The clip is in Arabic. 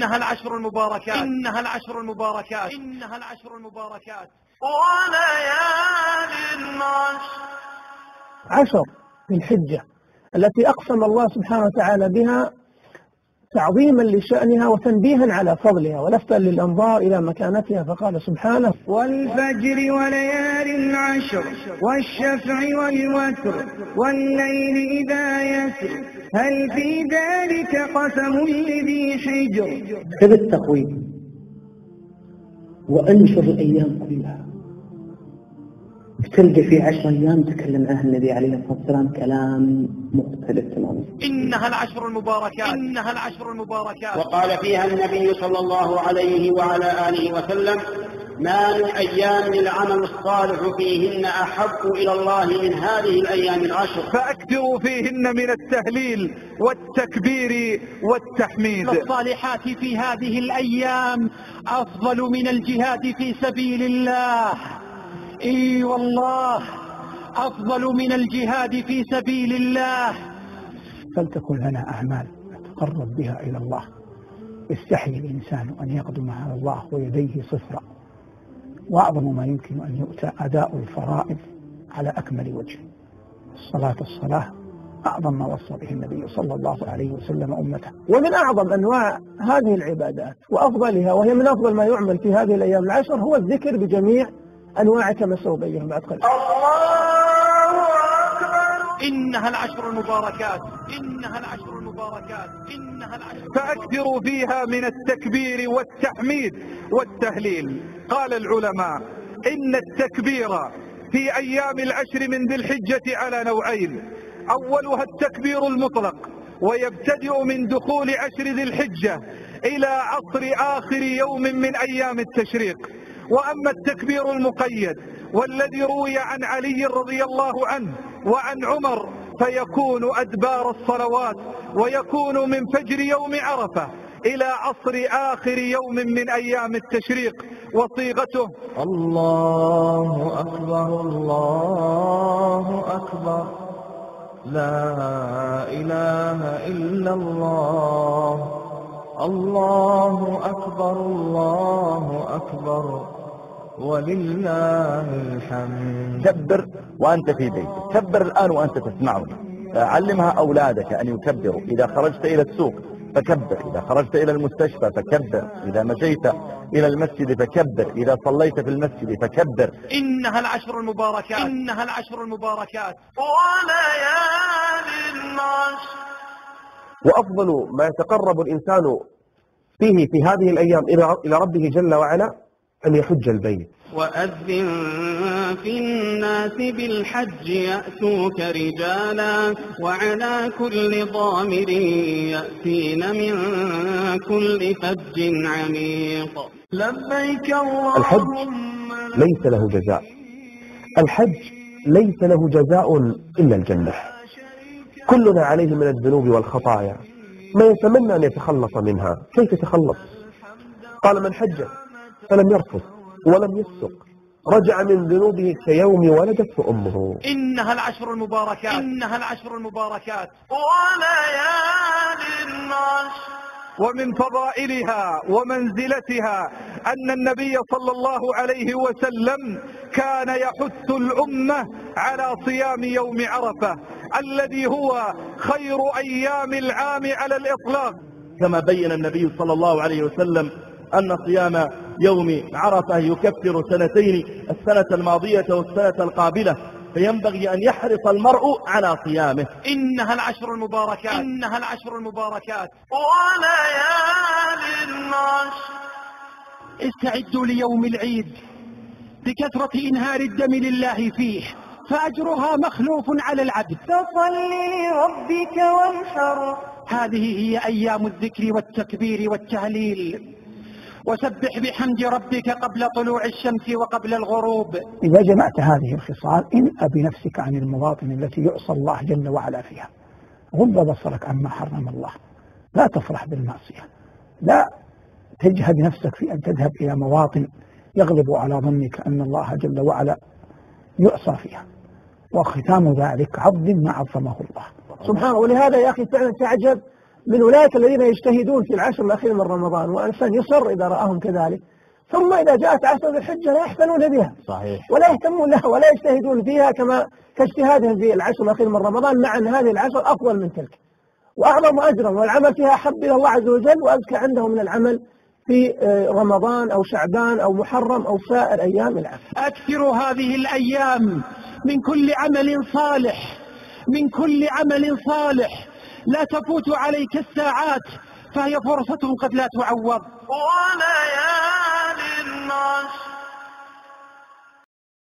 إنها العشر المباركات، إنها العشر المباركات، إنها العشر المباركات. وليال العشر، عشر ذي الحجة التي أقسم الله سبحانه وتعالى بها تعظيما لشأنها وتنبيها على فضلها ولفتا للأنظار إلى مكانتها، فقال سبحانه: والفجر وليال عشر والشفع والوتر والليل إذا يسر هل في ذلك قسم لذي حجر. خذ التقويم وانشر الأيام كلها، تلقى في 10 أيام تكلم عنها النبي عليه الصلاة والسلام كلام مختلف تماما. إنها العشر المباركات، إنها العشر المباركات. وقال فيها النبي صلى الله عليه وعلى آله وسلم: ما من أيام العمل الصالح فيهن أحب إلى الله من هذه الأيام العشر، فأكثروا فيهن من التهليل والتكبير والتحميد. الصالحات في هذه الأيام أفضل من الجهاد في سبيل الله. إي والله أفضل من الجهاد في سبيل الله. فلتكن لنا أعمال نتقرب بها إلى الله. يستحي الإنسان أن يقدم على الله ويديه صفرا، وأعظم ما يمكن أن يؤتى أداء الفرائض على أكمل وجه. الصلاة أعظم ما وصى به النبي صلى الله عليه وسلم أمته، ومن أعظم أنواع هذه العبادات وأفضلها، وهي من أفضل ما يعمل في هذه الأيام العشر، هو الذكر بجميع أنواع كما سأبين بعد قليل. الله أكبر. إنها العشر المباركات، إنها العشر المباركات، إنها العشر. فأكثروا فيها من التكبير والتحميد والتهليل. قال العلماء إن التكبير في أيام العشر من ذي الحجة على نوعين: أولها التكبير المطلق، ويبتدئ من دخول عشر ذي الحجة إلى عصر آخر يوم من أيام التشريق. وأما التكبير المقيد والذي روي عن علي رضي الله عنه وعن عمر فيكون أدبار الصلوات، ويكون من فجر يوم عرفة إلى عصر آخر يوم من أيام التشريق. وصيغته: الله أكبر الله أكبر لا إله إلا الله الله أكبر الله أكبر ولله الحمد. كبر وأنت في بيتك، كبر الآن وأنت تسمعني. علمها أولادك أن يكبروا. إذا خرجت إلى السوق فكبر، إذا خرجت إلى المستشفى فكبر، إذا مشيت إلى المسجد فكبر، إذا صليت في المسجد فكبر. إنها العشر المباركات، إنها العشر المباركات. وليال العشر. وأفضل ما يتقرب الإنسان فيه في هذه الأيام إلى ربه جل وعلا أن يحج البيت. وأذن في الناس بالحج يأتوك رجالا وعلى كل ضامر يأتين من كل فج عميق. لبيك اللهم. الحج ليس له جزاء، الحج ليس له جزاء إلا الجنة. كلنا عليه من الذنوب والخطايا ما يتمنى أن يتخلص منها. كيف يتخلص؟ قال: من حج فلم يرفث ولم يفسق رجع من ذنوبه كيوم ولدته أمه. إنها العشر المباركات، إنها العشر المباركات. وليال العشر. ومن فضائلها ومنزلتها أن النبي صلى الله عليه وسلم كان يحث الأمة على صيام يوم عرفة الذي هو خير أيام العام على الإطلاق، كما بين النبي صلى الله عليه وسلم أن صيام يوم عرفة يكفر سنتين، السنة الماضية والسنة القابلة، فينبغي أن يحرص المرء على صيامه. إنها العشر المباركات، إنها العشر المباركات. وليال العشر. استعدوا ليوم العيد بكثرة إنهار الدم لله فيه، فأجرها مخلوف على العبد. فصل لربك وانحر. هذه هي أيام الذكر والتكبير والتهليل. وسبح بحمد ربك قبل طلوع الشمس وقبل الغروب. إذا جمعت هذه الخصال انأ بنفسك عن المواطن التي يعصى الله جل وعلا فيها. غض بصرك عما حرم الله، لا تفرح بالمعصية، لا تجهد نفسك في أن تذهب إلى مواطن يغلب على ظنك أن الله جل وعلا يعصى فيها. وختام ذلك عظم ما عظمه الله سبحانه. ولهذا يا أخي فعلا تعجب من أولئك الذين يجتهدون في العشر الأخير من رمضان، وإنسان يصر إذا رآهم كذلك، ثم إذا جاءت عشر ذي الحجة لا يحفلون بها صحيح. ولا يهتمون لها ولا يجتهدون فيها كاجتهادهم في العشر الأخير من رمضان، مع أن هذه العشر أفضل من تلك وأعظم أجرا، والعمل فيها أحب إلى الله عز وجل وأزكى عنده من العمل في رمضان أو شعبان أو محرم أو سائر أيام العام. أكثروا هذه الأيام من كل عمل صالح، من كل عمل صالح، لا تفوت عليك الساعات فهي فرصة قد لا تعوض. وليالي